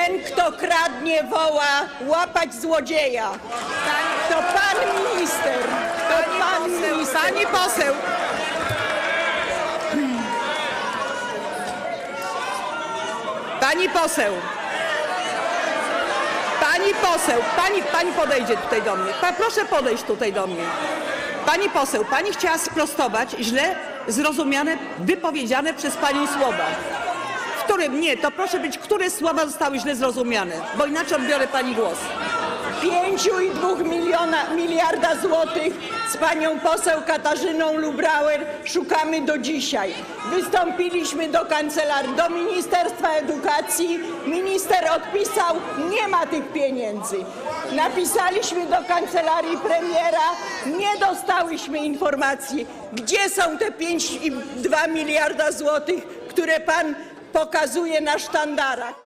Ten, kto kradnie, woła łapać złodzieja. To pan minister. Pani poseł. Pani poseł. Pani poseł. Pani podejdzie tutaj do mnie. Proszę podejść tutaj do mnie. Pani poseł, pani chciała sprostować źle zrozumiane, wypowiedziane przez panią słowa. W którym nie, to proszę być, które słowa zostały źle zrozumiane, bo inaczej odbiorę pani głos. 5,2 miliarda złotych z panią poseł Katarzyną Lubnauer szukamy do dzisiaj. Wystąpiliśmy do kancelarii, do Ministerstwa Edukacji. Minister odpisał, nie ma tych pieniędzy. Napisaliśmy do kancelarii premiera, nie dostałyśmy informacji, gdzie są te 5,2 miliarda złotych, które pan pokazuje na sztandarach.